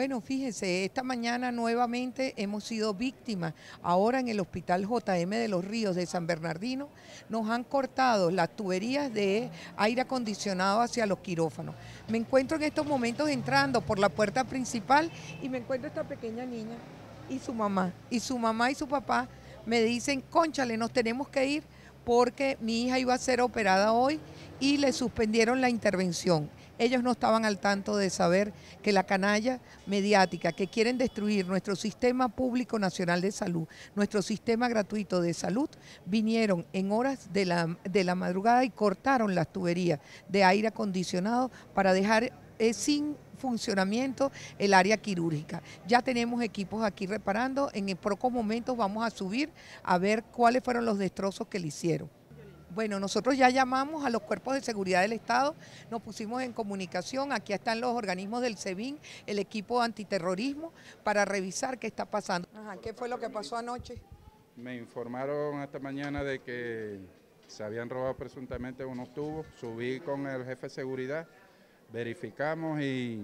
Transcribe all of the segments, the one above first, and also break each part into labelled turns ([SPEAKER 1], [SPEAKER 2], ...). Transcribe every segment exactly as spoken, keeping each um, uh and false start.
[SPEAKER 1] Bueno, fíjese, esta mañana nuevamente hemos sido víctimas. Ahora en el Hospital J M de los Ríos de San Bernardino nos han cortado las tuberías de aire acondicionado hacia los quirófanos. Me encuentro en estos momentos entrando por la puerta principal y me encuentro esta pequeña niña y su mamá. Y su mamá y su papá me dicen, cónchale, nos tenemos que ir porque mi hija iba a ser operada hoy y le suspendieron la intervención. Ellos no estaban al tanto de saber que la canalla mediática que quieren destruir nuestro sistema público nacional de salud, nuestro sistema gratuito de salud, vinieron en horas de la, de la madrugada y cortaron las tuberías de aire acondicionado para dejar eh, sin funcionamiento el área quirúrgica. Ya tenemos equipos aquí reparando, en pocos momentos vamos a subir a ver cuáles fueron los destrozos que le hicieron. Bueno, nosotros ya llamamos a los cuerpos de seguridad del Estado, nos pusimos en comunicación, aquí están los organismos del SEBIN, el equipo antiterrorismo, para revisar qué está pasando. Ajá, ¿qué fue lo que pasó anoche?
[SPEAKER 2] Me informaron esta mañana de que se habían robado presuntamente unos tubos, subí con el jefe de seguridad, verificamos y,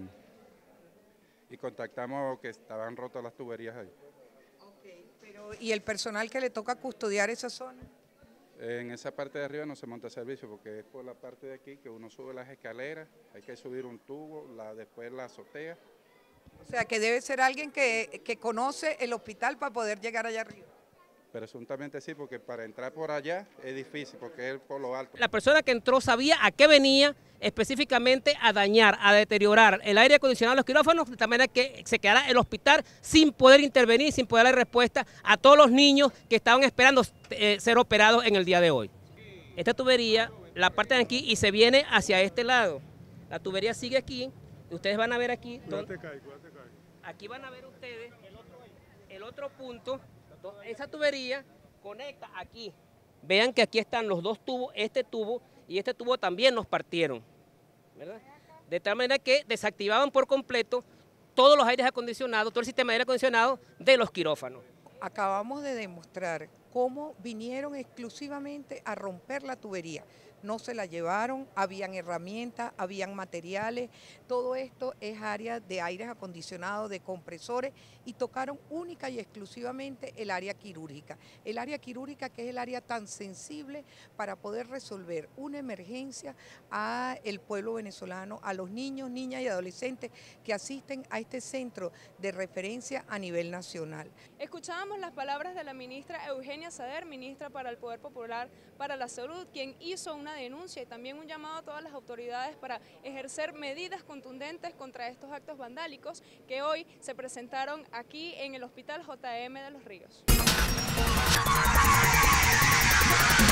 [SPEAKER 2] y contactamos que estaban rotas las tuberías ahí.
[SPEAKER 1] Ok, pero ¿y el personal que le toca custodiar esa zona?
[SPEAKER 2] En esa parte de arriba no se monta servicio porque es por la parte de aquí que uno sube las escaleras, hay que subir un tubo, la, después la azotea.
[SPEAKER 1] O sea que debe ser alguien que, que conoce el hospital para poder llegar allá arriba.
[SPEAKER 2] Presuntamente sí, porque para entrar por allá es difícil porque es por lo alto.
[SPEAKER 3] La persona que entró sabía a qué venía específicamente a dañar, a deteriorar el aire acondicionado de los quirófanos, de tal manera que se quedara el hospital sin poder intervenir, sin poder dar respuesta a todos los niños que estaban esperando eh, ser operados en el día de hoy. Esta tubería la parten aquí y se viene hacia este lado. La tubería sigue aquí, y ustedes van a ver aquí. Donde, aquí van a ver ustedes el otro punto. Esa tubería conecta aquí. Vean que aquí están los dos tubos, este tubo y este tubo también nos partieron, ¿verdad? De tal manera que desactivaban por completo todos los aires acondicionados, todo el sistema de aire acondicionado de los quirófanos.
[SPEAKER 1] Acabamos de demostrar cómo vinieron exclusivamente a romper la tubería. No se la llevaron, habían herramientas, habían materiales, todo esto es área de aires acondicionados, de compresores y tocaron única y exclusivamente el área quirúrgica. El área quirúrgica que es el área tan sensible para poder resolver una emergencia a el pueblo venezolano, a los niños, niñas y adolescentes que asisten a este centro de referencia a nivel nacional.
[SPEAKER 4] Escuchábamos las palabras de la ministra Eugenia Sader, ministra para el Poder Popular para la Salud, quien hizo una denuncia y también un llamado a todas las autoridades para ejercer medidas contundentes contra estos actos vandálicos que hoy se presentaron aquí en el Hospital J M de los Ríos.